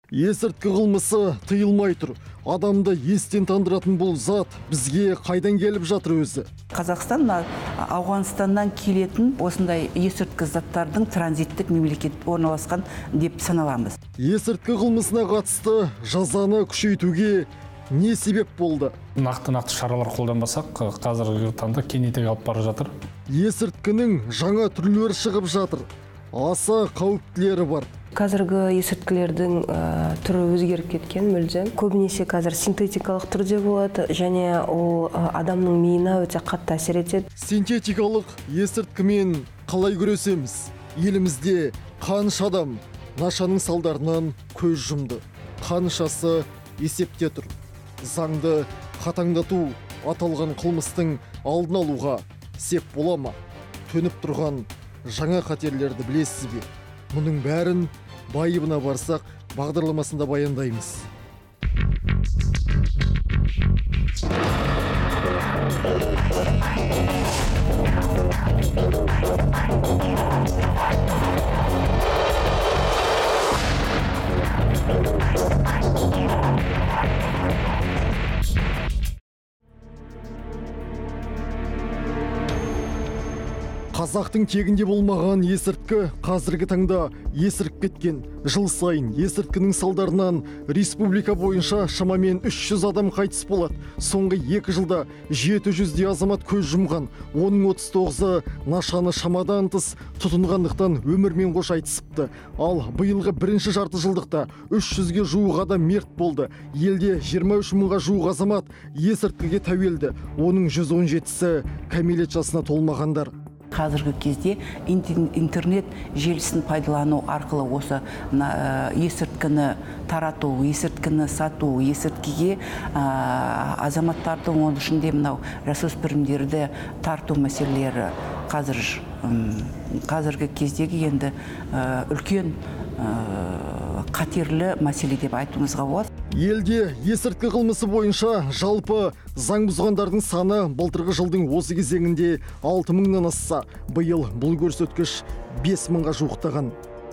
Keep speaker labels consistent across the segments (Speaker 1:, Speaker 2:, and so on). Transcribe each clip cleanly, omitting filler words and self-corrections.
Speaker 1: Есірткі қылмысы тыйылмай тұр. Адамды естен тандыратын бұл зат бізге қайдан келіп жатыр өзі?
Speaker 2: Қазақстан Ауғанстаннан келетін осындай есірткі заттардың транзиттік мемлекет орналасқан деп саналамыз.
Speaker 1: Есірткі қылмысына қатысты жазаны күшейтуге не себеп болды?
Speaker 3: Нақты шаралар қолданбасақ, қазіргі таңда кеңейтек алып бара жатыр.
Speaker 1: Есірткінің жаңа түрлері шығып жатыр. Аса қауіптілері бар.
Speaker 4: Қазіргі есірткілердің түрі өзгеріп кеткен мүлдем. Көбінесе қазір синтетикалық түрде болады, және ол адамның миына өте қатты әсер етеді.
Speaker 1: Синтетикалық есірткімен қалай күресеміз? Елімізде қанша адам нашаның салдарынан көз жұмды? Қаншасы есепте тұр? Заңды қатаңдату аталған қылмыстың алдын алуға сеп бола ма? Төніп тұрған жаңа қатерлерді білесіз бе? Мұның бәрін байыбына барсақ бағдарламасында баяндаймыз. Қазақтың тегінде болмаған есірткі қазіргі таңда есіріп кеткен. Жыл сайын есірткінің салдарынан республика бойынша шамамен 300 адам қайтыс болады. Соңғы 2 жылда 700-дей азамат көз жұмған. Оның 39-ы нашаны шамадан тыс тұтынғандықтан өмірмен қош айтысыпты. Ал биылғы бірінші жарты жылдықта 300-ге жуық адам мерт болды. Елде 23 мыңға жуық азамат есірткіге тәуелді. Оның 117-сі кәмелет жасына толмағандар.
Speaker 2: Қазіргі кезде интернет желісін пайдалану арқылы осы есірткіні тарату, есірткіні сату, есірткіге азаматтардың, оның ішінде мынау жасөспірімдерді тарту мәселелері қазіргі кездегі енді үлкен қатерлі мәселе деп айтуымызға болады.
Speaker 1: Елде есірткі қылмысы бойынша жалпы заң бұзғандардың саны былтырғы жылдың осы кезеңінде 6 мыңнан асса, биыл бұл көрсеткіш 5 мыңға жуықтаған.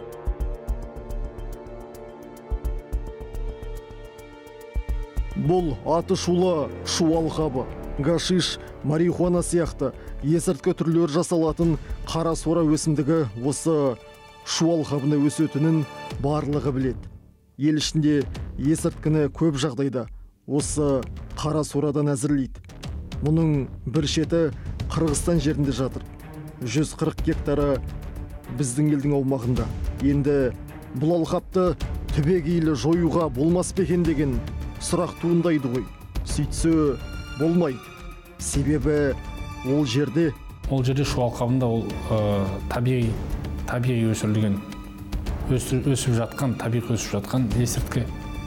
Speaker 1: Бұл аты шулы шу алқабы, гашиш, марихуана сияқты есірткі түрлері жасалатын қара сора өсімдігі осы шу алқабында өсетінін барлығы біледі. Ел ішінде есірткіні көп жағдайда осы қара сорадан әзірлейді. Мұның бір шеті Қырғызстан жерінде жатыр. 140 гектары біздің елдің аумағында. Енді бұл алқапты түбегейлі жоюға болмас па екен деген сұрақ туындайды ғой. Сөйтсе болмайды. Себебі ол жерде
Speaker 3: шу алқабында ол табиғи өсірілген, өсіп жатқан есірткі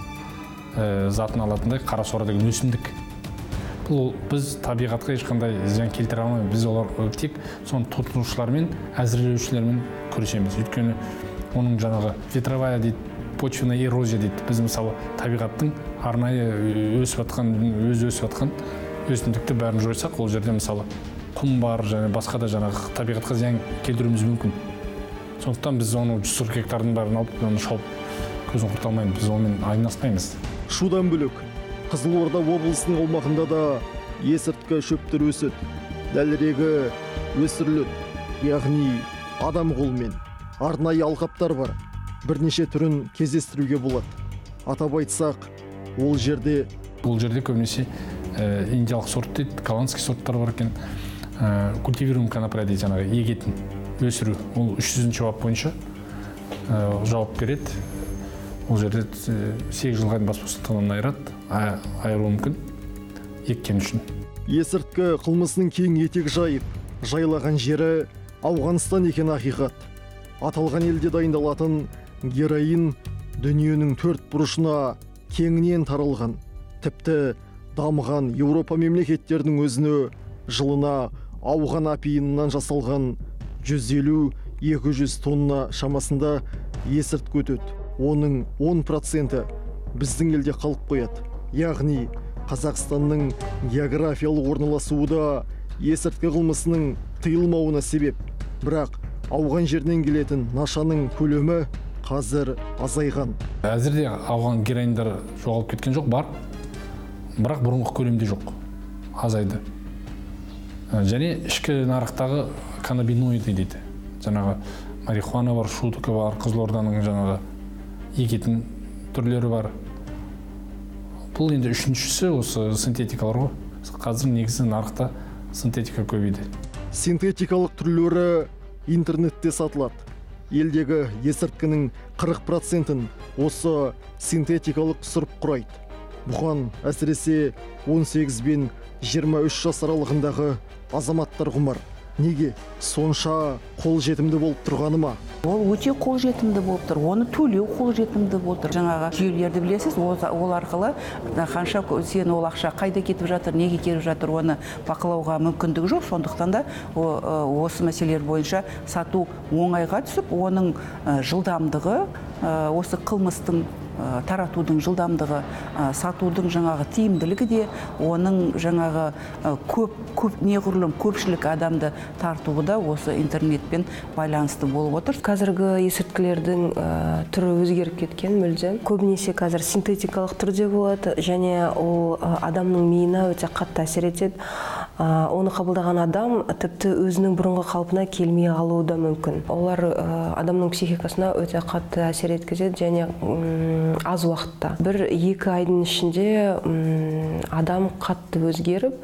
Speaker 3: затын алатындай қара сора деген өсімдік. Бұл біз табиғатқа ешқандай зиян келтіре алмаймыз. Біз олар тек соны тұтынушылармен, әзірлеушілермен күресеміз. Өйткені оның жаңағы ветровая дейді, почвенная эрозия дейді. Біз мысалы табиғаттың арнайы өсіп жатқан өсімдікті бәрін жойсақ, ол жерде мысалы құм бар, және басқа да жаңағы табиғатқа зиян келтіруіміз мүмкін. Сондықтан біз оны 140 гектардың бәрін алып, оны шауып көзін құрта алмаймыз. Біз онымен айналыспаймыз.
Speaker 1: Шудан бөлек, Қызылорда облысының аумағында да есірткі шөптер өседі. Дәлірегі өсіріледі, яғни адам қолымен. Арнайы алқаптар бар. Бірнеше түрін кездестіруге болады. Атап айтсақ, ол жерде
Speaker 3: көбінесе индиялық сорт дейді, голландский сорттар бар екен. Культивируем конопля дейді, жаңағы егетін өсіру. Ол 300-ші бап бойынша жауап береді. Ол жерде 8 жылға бас бостандығынан айыру мүмкін еккен үшін.
Speaker 1: Есірткі қылмысының кең етек жайлаған жері Ауғанстан екен ақиқат. Аталған елде дайындалатын героин дүниенің 4 бұрышына кеңінен таралған. Тіпті дамыған Еуропа мемлекеттерінің өзіне жылына ауған апиынынан жасалған 150-200 тонна шамасында есірткі өтеді. Оның 10% біздің елде қалып қояды. Яғни Қазақстанның географиялық орналасуы да есірткі қылмысының тыйылмауына себеп. Бірақ ауған жерінен келетін нашаның көлемі қазір азайған.
Speaker 3: Әзірде ауған героиндар жоғалып кеткен жоқ, бар, бірақ бұрынғы көлемде жоқ, азайды. Және ішкі нарықтағы каннабиноиды дейді. Жаңағы марихуана бар, шутка бар, Қызылорданың жаңағы егетін түрлері бар. Бұл енді үшіншісі осы синтетикалар ғой. Қазір негізі нарықта синтетика көбейді.
Speaker 1: Синтетикалық түрлері интернетте сатылады. Елдегі есірткінің 40%-ін осы синтетикалық сұрып құрайды. Бұған әсіресе 18 бен 23 жас аралығындағы азаматтар құмар. Неге? Сонша қолжетімді болып тұрғаны ма?
Speaker 2: Ол өте қолжетімді болып тұр, оны төлеу қолжетімді болып тұр. Жаңағы жүйелерді білесіз, ол арқылы қанша сен ол ақша қайда кетіп жатыр, неге кетіп жатыр, оны бақылауға мүмкіндігі жоқ. Сондықтан да осы мәселелер бойынша сату оңайға түсіп, оның жылдамдығы, осы қылмыстың таратудың жылдамдығы, сатудың жаңағы тиімділігі де, оның жаңағы неғұрлым көпшілік адамды тартуы да осы интернетпен байланысты болып отыр.
Speaker 4: Қазіргі есірткілердің түрі өзгеріп кеткен мүлдем. Көбінесе қазір синтетикалық түрде болады, және ол адамның миына өте қатты әсер етеді. Оны қабылдаған адам тіпті өзінің бұрынғы қалпына келмей қалуы да мүмкін. Олар адамның психикасына өте қатты әсер еткізеді, және аз уақытта. 1-2 айдың ішінде адам қатты өзгеріп,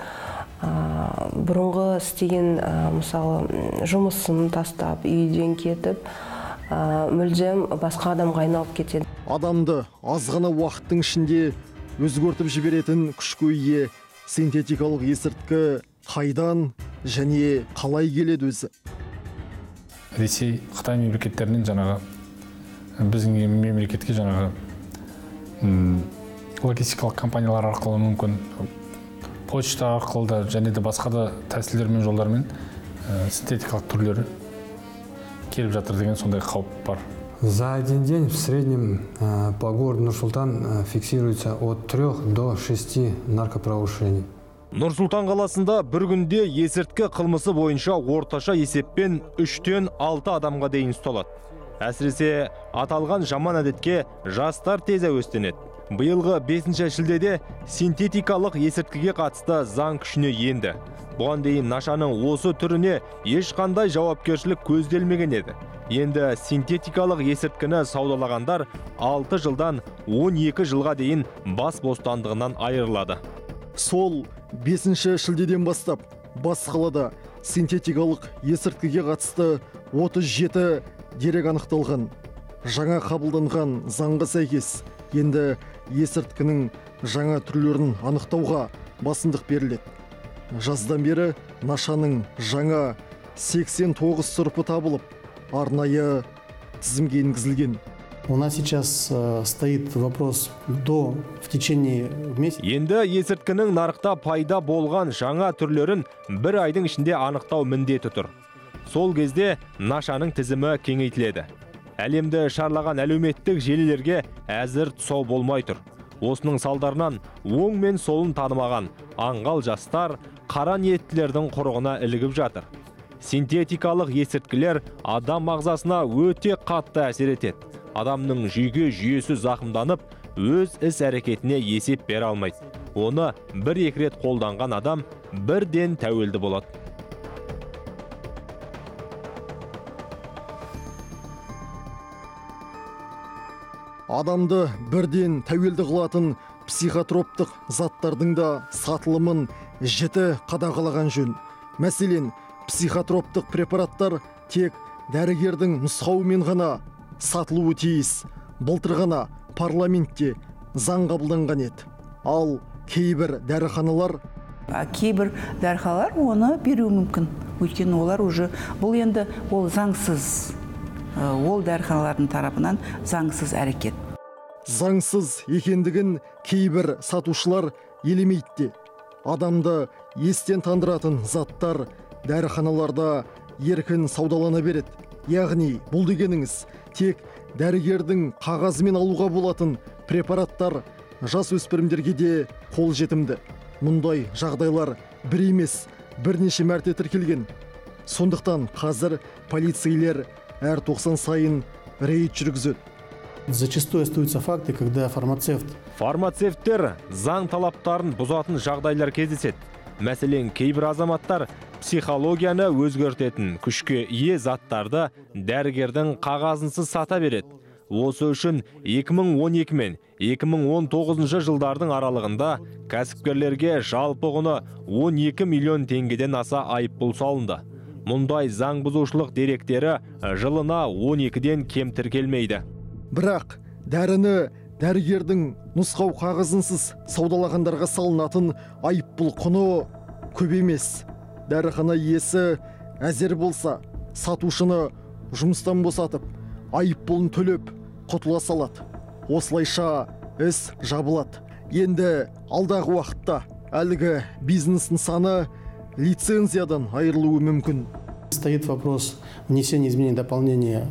Speaker 4: бұрынғы істеген мысалы жұмысын тастап, үйден кетіп, мүлдем басқа адамға айналып кетеді.
Speaker 1: Адамды аз ғана уақыттың ішінде өзгертіп жіберетін күшке ие синтетикалық есірткі қайдан және қалай келеді өзі?
Speaker 3: Ресей, Қытай мемлекеттерінен жаңағы біздің мемлекетке жаңағы логистикалық компаниялар арқылы, мүмкін почта арқылы да, және де басқа да тәсілдермен, жолдармен синтетикалық түрлері келіп жатыр деген сондай қауіп бар.
Speaker 5: За один день в среднем по городу Нур-Султан фиксируется от 3 до 6 наркоправонарушений.
Speaker 6: Нұр-Сұлтан қаласында бір күнде есірткі қылмысы бойынша орташа есеппен 3-тен 6 адамға дейін ұсталады. Әсіресе аталған жаман әдетке жастар тез әуестенеді. Биылғы 5 шілдеде синтетикалық есірткіге қатысты заң күшіне енді. Бұған дейін нашаның осы түріне ешқандай жауапкершілік көзделмеген еді. Енді синтетикалық есірткіні саудалағандар 6 жылдан 12 жылға дейін бас бостандығынан айырылады.
Speaker 1: Сол 5 шілдеден бастап бас қалада синтетикалық есірткіге қатысты 37 дерек анықталған. Жаңа қабылданған заңға сәйкес енді есірткінің жаңа түрлерін анықтауға басымдық беріледі. Жаздан бері нашаның жаңа 89 сұрпы табылып, арнайы тізімге енгізілген.
Speaker 7: У нас сейчас стоит вопрос в течение месяца.
Speaker 6: Енді есірткінің нарықта пайда болған жаңа түрлерін 1 айдың ішінде анықтау міндеті тұр. Сол кезде нашаның тізімі кеңейтіледі. Әлемді шарлаған әлеуметтік желілерге әзір тұсау болмай тұр. Осының салдарынан оң мен солын танымаған аңғал жастар қара ниеттілердің құрығына ілігіп жатыр. Синтетикалық есірткілер адам ағзасына өте қатты әсер етеді. Адамның жүйке жүйесі зақымданып, өз іс әрекетіне есеп бере алмайды. Оны 1-2 рет қолданған адам бірден тәуелді болады.
Speaker 1: Адамды бірден тәуелді қылатын психотроптық заттардың да сатылымын жіті қадағалаған жөн. Мәселен, психотроптық препараттар тек дәрігердің нұсқауымен ғана сатылуы тиіс. Былтыр ғана парламентте заң қабылданған еді. Ал кейбір дәріханалар
Speaker 2: оны беруі мүмкін. Өйткені олар уже бұл енді ол заңсыз. Ол дәріханалардың тарапынан заңсыз әрекет.
Speaker 1: Заңсыз екендігін кейбір сатушылар елемейді. Адамды естен тандыратын заттар дәріханаларда еркін саудалана береді. Яғни бұл дегеніңіз тек дәрігердің қағазымен алуға болатын препараттар жас өспірімдерге де қолжетімді. Мұндай жағдайлар бір емес, бірнеше мәрте тіркелген. Сондықтан қазір полицейлер әр 90 сайын рейд жүргізеді.
Speaker 7: Зачастую остаются факты, когда фармацевт
Speaker 6: Фармацевттер заң талаптарын бұзатын жағдайлар кездеседі. Мәселен, кейбір азаматтар психологияны өзгертетін күшке ие заттарды дәрігердің қағазынсыз сата береді. Осы үшін 2012 мен 2019 жылдардың аралығында кәсіпкерлерге жалпы құны 12 миллион теңгеден аса айыппұл салынды. Мұндай заң бұзушылық деректері жылына 12-ден кем тіркелмейді.
Speaker 1: Бірақ дәріні дәрігердің нұсқау қағазынсыз саудалағандарға салынатын айыппұл құны көп емес. Дәріхана иесі әзер болса, сатушыны жұмыстан босатып, айыппұлын төлеп құтыла салады. Осылайша іс жабылады. Енді алдағы уақытта әлгі бизнес нысаны лицензиядан айырылуы мүмкін.
Speaker 7: стоит вопрос внесения изменений, дополнения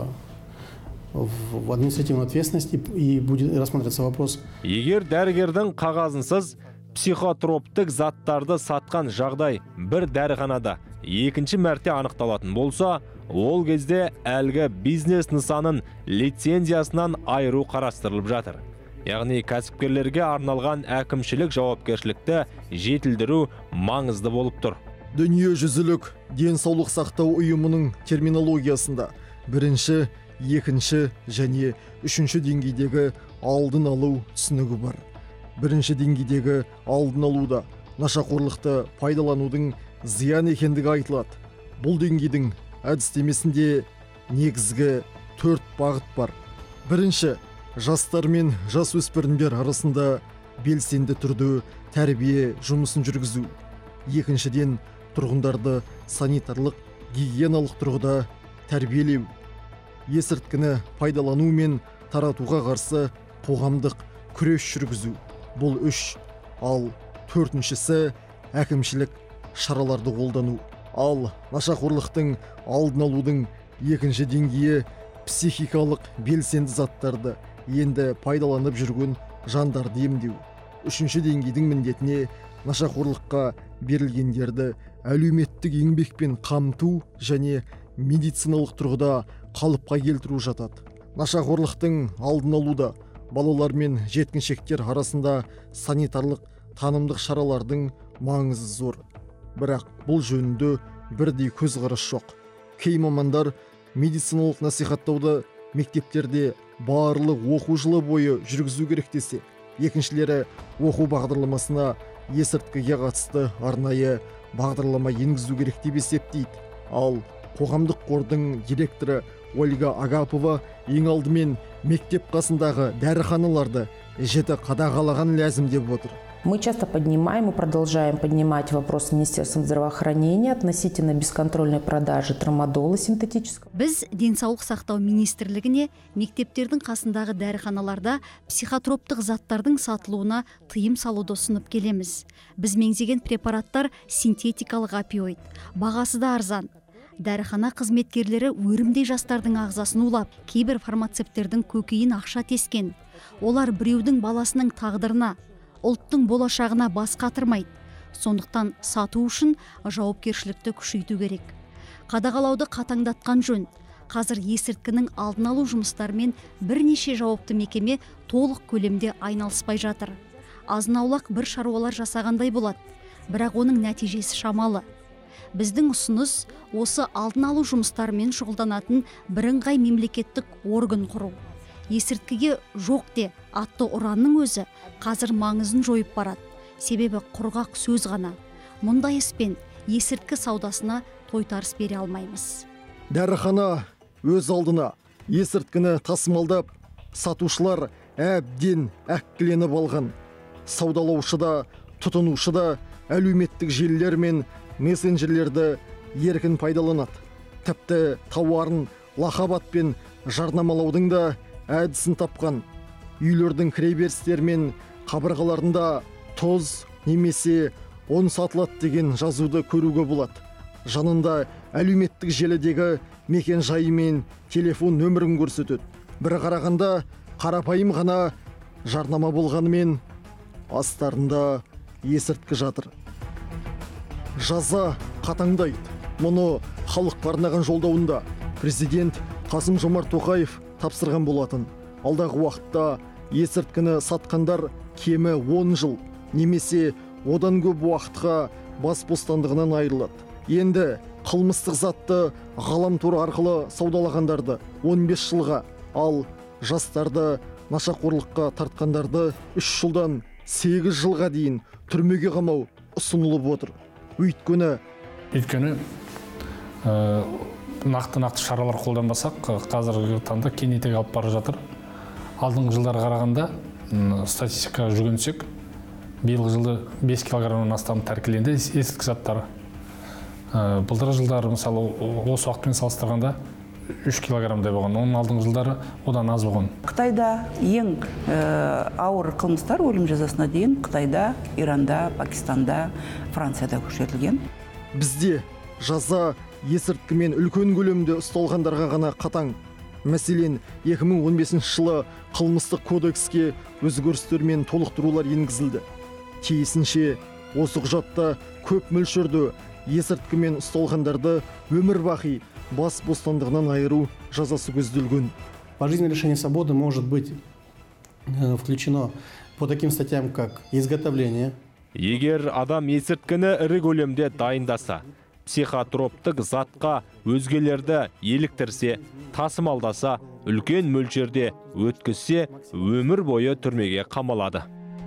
Speaker 7: в административную ответственность, и будет рассматриваться вопрос.
Speaker 6: Егер дәрігердің қағазынсыз психотроптық заттарды сатқан жағдай бір дәріханада екінші мәрте анықталатын болса, ол кезде әлгі бизнес нысанын лицензиясынан айыру қарастырылып жатыр. Яғни кәсіпкерлерге арналған әкімшілік жауапкершілікті жетілдіру маңызды болып тұр.
Speaker 1: Дүниежүзілік денсаулық сақтау ұйымының терминологиясында бірінші, екінші және үшінші деңгейдегі алдын алу түсінігі бар. Бірінші деңгейдегі алдын алуда нашақорлықты пайдаланудың зиян екендігі айтылады. Бұл деңгейдің әдістемесінде негізгі 4 бағыт бар. Бірінші, жастар мен жасөспірімдер арасында белсенді түрде тәрбие жұмысын жүргізу. Екіншіден, тұрғындарды санитарлық, гигиеналық тұрғыда тәрбиелеу. Есірткіні пайдалану мен таратуға қарсы қоғамдық күрес жүргізу. Бұл 3. Ал 4-шісі әкімшілік шараларды қолдану. Ал нашақорлықтың алдын алудың 2-ші деңгейі психикалық белсенді заттарды енді пайдаланып жүрген жандарды емдеу. 3-ші деңгейдің міндетіне нашақорлыққа берілгендерді әлеуметтік еңбекпен қамту және медициналық тұрғыда қалыпқа келтіру жатады. Нашақорлықтың алдын алуда балалар мен жеткіншектер арасында санитарлық танымдық шаралардың маңызы зор. Бірақ бұл жөнінде бірдей көзқарас жоқ. Кей мамандар медициналық насихаттауды мектептерде барлық оқу жылы бойы жүргізу керек десе, екіншілері оқу бағдарламасына есірткіге қатысты арнайы бағдарлама енгізу керек деп есептейді. Ал қоғамдық қордың директоры Ольга Агапова ең алдымен мектеп қасындағы дәріханаларды жіті қадағалаған ләзім деп отыр.
Speaker 8: Мы часто поднимаем и продолжаем поднимать вопрос с Министерством здравоохранения относительно бесконтрольной продажи трамадола синтетического.
Speaker 9: Біз денсаулық сақтау министрлігіне мектептердің қасындағы дәріханаларда психотроптық заттардың сатылуына тыйым салуды ұсынып келеміз. Біз меңзеген препараттар синтетикалық опиоид, бағасы да арзан. Дәріхана қызметкерлері өрімдей жастардың ағзасын улап, кейбір фармацевттердің көкейін ақша тескен. Олар біреудің баласының тағдырына, ұлттың болашағына бас қатырмайды. Сондықтан сату үшін жауапкершілікті күшейту керек. Қадағалауды қатаңдатқан жөн. Қазір есірткінің алдын алу жұмыстарымен бірнеше жауапты мекеме толық көлемде айналыспай жатыр. Азын-аулақ бір шаруалар жасағандай болады, бірақ оның нәтижесі шамалы. Біздің ұсыныс осы алдын алу жұмыстарымен шұғылданатын бірыңғай мемлекеттік орган құру. Есірткіге жоқ де атты ұранның өзі қазір маңызын жойып барады. Себебі құрғақ сөз ғана. Мұндай іспен есірткі саудасына тойтарыс бере алмаймыз.
Speaker 1: Дәріхана өз алдына есірткіні тасымалдап, сатушылар әбден әккіленіп алған. Саудалаушы да, тұтынушы да әлеуметтік желілер мен мессенджерлерді еркін пайдаланады. Тіпті тауарын лақабатпен жарнамалаудың да әдісін тапқан. Үйлердің кіреберістері мен қабырғаларында тоз немесе он сатылады деген жазуды көруге болады. Жанында әлеуметтік желідегі мекен жайы мен телефон нөмірін көрсетеді. Бір қарағанда қарапайым ғана жарнама болғанымен астарында есірткі жатыр. Жаза қатаңдайды. Мұны халыққа арнаған жолдауында президент Қасым-Жомарт Тоқаев тапсырған болатын. алдағы уақытта есірткіні сатқандар кемі 10 жыл немесе одан көп уақытқа бас бостандығынан айырылады. Енді қылмыстық затты ғаламтор арқылы саудалағандарды 15 жылға, ал жастарды нашақорлыққа тартқандарды 3 жылдан 8 жылға дейін түрмеге қамау ұсынылып отыр. Өйткені
Speaker 3: нақты шаралар қолданбасақ, қазіргі таңда кең етек алып бара жатыр. Алдыңғы жылдарға қарағанда статистикаға жүгінсек, биылғы жылы 5 килограммнан астам тәркіленді есірткі заттары. Былтырғы жылдары мысалы осы уақытпен салыстырғанда 3 килограммдай болған. Оның алдыңғы жылдары одан аз болған.
Speaker 2: Қытайда ең ауыр қылмыстар өлім жазасына дейін Қытайда, Иранда, Пакистанда, Францияда көрсетілген.
Speaker 1: Бізде жаза есірткімен үлкен көлемде ұсталғандарға ғана қатаң. Мәселен, 2015 жылы қылмыстық кодекске өзгерістер мен толықтырулар енгізілді. Тиісінше осы құжатта көп мөлшерде есірткімен ұсталғандарды өмір бақи бас бостандығынан айыру жазасы көзделген.
Speaker 7: Пожизненное лишение свободы может быть включено по таким статьям, как изготовление.
Speaker 6: Егер адам есірткіні ірі көлемде дайындаса, психотроптық затқа өзгелерді еліктірсе, тасымалдаса, үлкен мөлшерде өткізсе, өмір бойы түрмеге қамалады.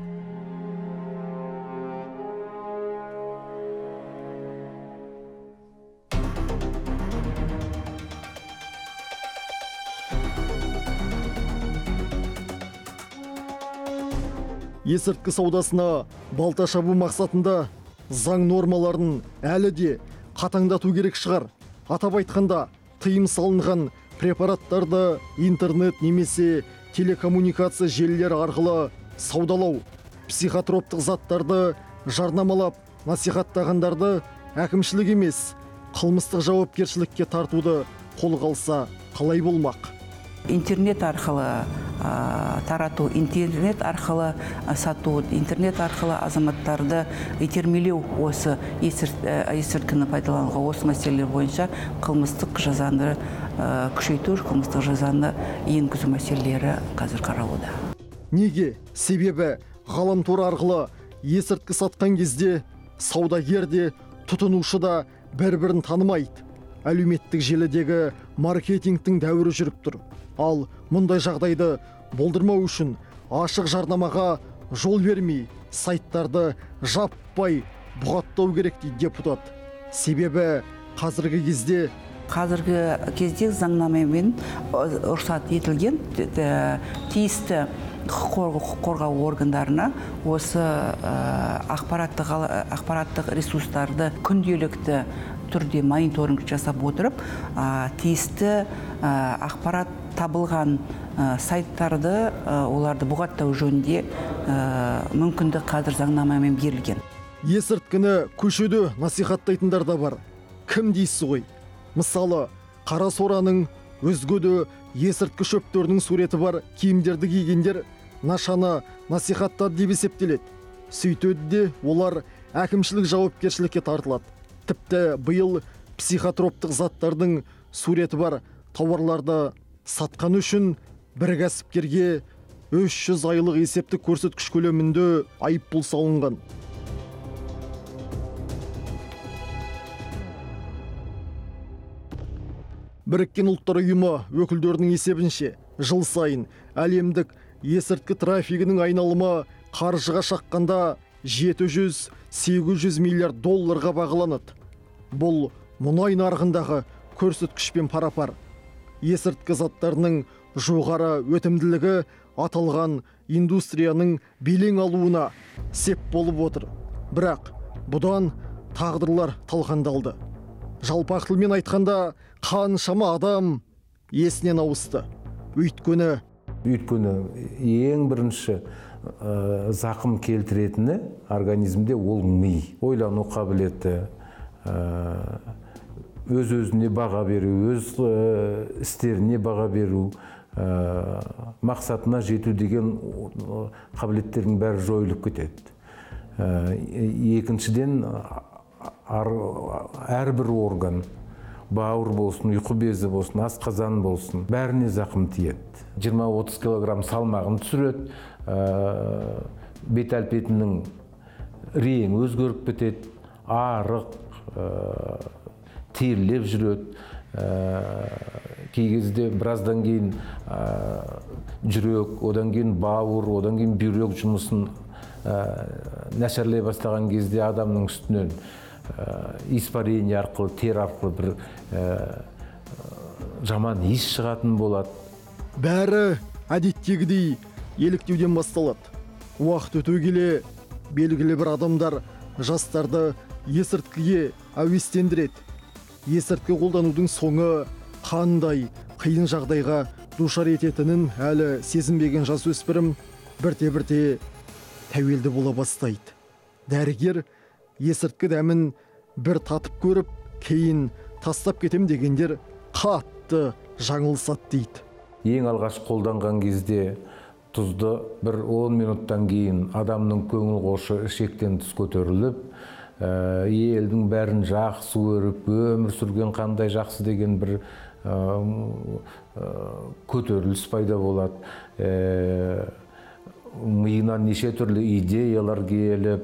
Speaker 1: Есірткі саудасына балта шабу мақсатында заң нормаларын әлі де қатаңдату керек шығар. Атап айтқанда, тыйым салынған препараттарды интернет немесе телекоммуникация желілері арқылы саудалау, психотроптық заттарды жарнамалап насихаттағандарды әкімшілік емес, қылмыстық жауапкершілікке тартуды қолға алса қалай болмақ?
Speaker 2: Интернет арқылы тарату, интернет арқылы сату, интернет арқылы азаматтарды итермелеу осы есірткіні пайдалануға, осы мәселелер бойынша қылмыстық жазаны күшейту, қылмыстық жазаны енгізу мәселелері қазір қаралуда.
Speaker 1: Неге? Себебі ғаламтор арқылы есірткі сатқан кезде саудагер де, тұтынушы да бір-бірін танымайды. Әлеуметтік желідегі маркетингтің дәуірі жүріп тұр. Ал мұндай жағдайды болдырмау үшін ашық жарнамаға жол бермей, сайттарды жаппай бұғаттау керек дейді депутат. Себебі қазіргі кезде
Speaker 2: заңнамамен рұқсат етілген тиісті құқық қорғау органдарына осы ақпараттық ресурстарды күнделікті түрде мониторинг жасап отырып, тиісті ақпарат табылған сайттарды оларды бұғаттау жөнінде мүмкіндік қазір заңнамамен берілген.
Speaker 1: Есірткіні көшеде насихаттайтындар да бар. Кім дейсіз ғой? Мысалы, қара сораның, өзгеде есірткі шөптерінің суреті бар киімдерді кигендер нашаны насихаттады деп есептеледі. Сөйтеді де олар әкімшілік жауапкершілікке тартылады. Тіпті биыл психотроптық заттардың суреті бар тауарларды сатқан үшін бір кәсіпкерге 300 айлық есептік көрсеткіш көлемінде айыппұл салынған. Біріккен ұлттар ұйымы өкілдерінің есебінше жыл сайын әлемдік есірткі трафигінің айналымы қаржыға шаққанда 700-800 миллиард долларға бағаланады. Бұл мұнай нарығындағы көрсеткішпен пара-пар. Есірткі заттарының жоғары өтімділігі аталған индустрияның белең алуына сеп болып отыр. Бірақ бұдан тағдырлар талқандалды. Жалпақ тілмен айтқанда қаншама адам есінен ауысты. Өйткені
Speaker 10: ең бірінші зақым келтіретіні организмде ол ми. Ойлану қабілеті, өз-өзіне баға беру, өз істеріне баға беру, мақсатына жету деген қабілеттердің бәрі жойылып кетеді. Екіншіден, әрбір орган бауыр болсын, ұйқы безі болсын, асқазан болсын, бәріне зақым тиеді. 20-30 килограмм салмағын түсіреді, бет әлпетінің реңі өзгеріп кетеді, арық, терілеп жүреді. Кей кезде біраздан кейін жүрек, одан кейін бауыр, одан кейін бүйрек жұмысын нашарлай бастаған кезде адамның үстінен испарение арқылы, тер арқылы бір жаман иіс шығатын болады.
Speaker 1: Бәрі әдеттегідей еліктеуден басталады. Уақыт өте келе белгілі бір адамдар жастарды есірткіге әуестендіреді. Есірткі қолданудың соңы қандай қиын жағдайға душар ететінін әлі сезінбеген жасөспірім бірте-бірте тәуелді бола бастайды. Дәрігер есірткі дәмін бір татып көріп, кейін тастап кетем дегендер қатты жаңылысады дейді.
Speaker 10: Ең алғаш қолданған кезде тұзды бір 10 минуттан кейін адамның көңіл қошы шектен тыс көтеріліп, елдің бәрін жақсы көріп, өмір сүрген қандай жақсы деген бір көтеріліс пайда болады. Миынан неше түрлі идеялар келіп,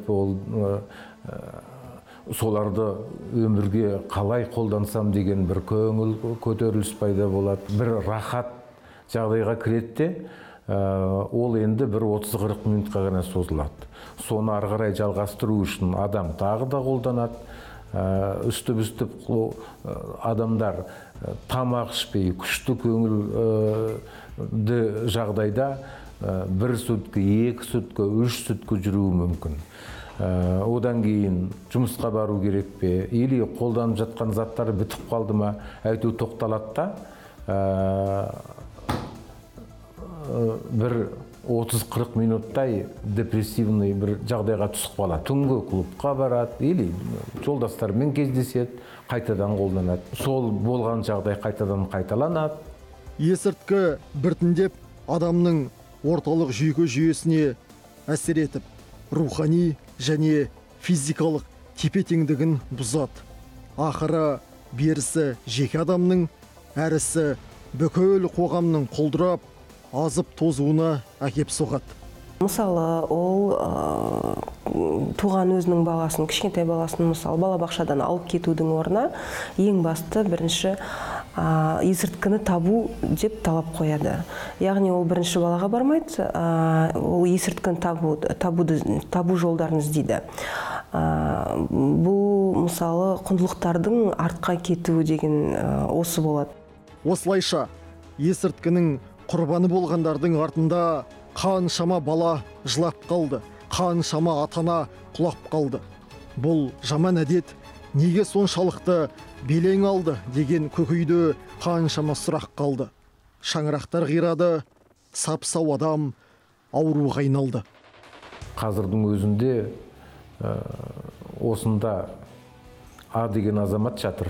Speaker 10: соларды өмірге қалай қолдансам деген бір көңіл көтеріліс пайда болады. Бір рахат жағдайға кіреді, ол енді бір 30-40 минутқа ғана созылады. Соны ары қарай жалғастыру үшін адам тағы да қолданады. Үстіп адамдар тамақ ішпей, күшті көңілді жағдайда бір сутка, 2 сутка, 3 сутка жүруі мүмкін. Одан кейін жұмысқа бару керек пе, или қолданып жатқан заттары бітіп қалды ма, әйтеу тоқталады да, бір 30-40 минуттай депрессивный бір жағдайға түсіп қалады. Түнгі клубқа барады, или жолдастармен кездеседі, қайтадан қолданады. Сол болған жағдай қайтадан қайталанады.
Speaker 1: Есірткі біртіндеп адамның орталық жүйке жүйесіне әсер етіп, рухани және физикалық тепе-теңдігін бұзады. Ақыры берісі жеке адамның, әрісі бүкіл қоғамның құлдырап, азып тозуына әкеп соғады.
Speaker 4: Мысалы, ол туған өзінің баласын, кішкентай баласын, мысалы, балабақшадан алып кетудің орнына ең басты бірінші есірткіні табу деп талап қояды. Яғни ол бірінші балаға бармайды, ол есірткіні табу жолдарын іздейді. Бұл, мысалы, құндылықтардың артқа кетуі деген осы болады.
Speaker 1: Осылайша, есірткінің құрбаны болғандардың артында қаншама бала жылап қалды, қаншама атана құлап қалды. Бұл жаман әдет неге соншалықты белең алды деген көкейде қаншама сұрақ қалды. Шаңырақтар қирады, сап-сау адам ауруға айналды.
Speaker 10: Қазірдің өзінде осында А деген азамат жатыр.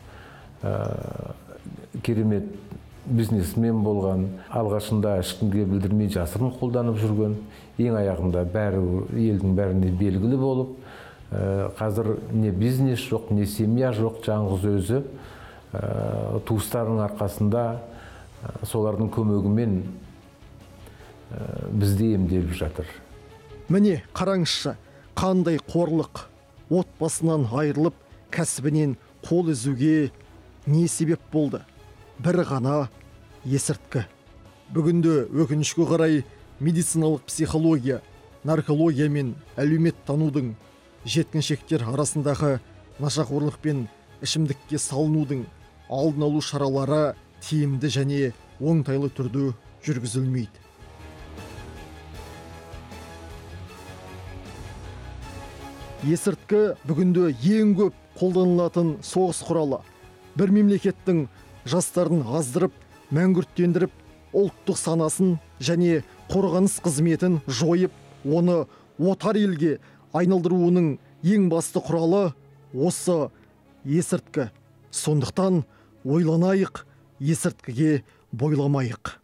Speaker 10: Керемет бизнесмен болған, алғашында ешкімге білдірмей жасырын қолданып жүрген, ең аяғында елдің бәріне белгілі болып, қазір не бизнес жоқ, не семья жоқ, жаңғыз өзі, туыстарының арқасында, солардың көмегімен бізде емделіп жатыр.
Speaker 1: Міне қараңызшы, қандай қорлық, отбасынан айырылып, кәсібінен қол үзуге не себеп болды? Бір ғана есірткі. Бүгінде өкінішке қарай медициналық психология, наркология мен әлеумет танудың, жеткіншектер арасындағы нашақорлық пен ішімдікке салынудың алдын алу шаралары тиімді және оңтайлы түрде жүргізілмейді. Есірткі бүгінде ең көп қолданылатын соғыс құралы. Бір мемлекеттің жастарын аздырып, мәңгүрттендіріп, ұлттық санасын және қорғаныс қызметін жойып, оны отар елге айналдыруының ең басты құралы осы есірткі. Сондықтан ойланайық, есірткіге бойламайық.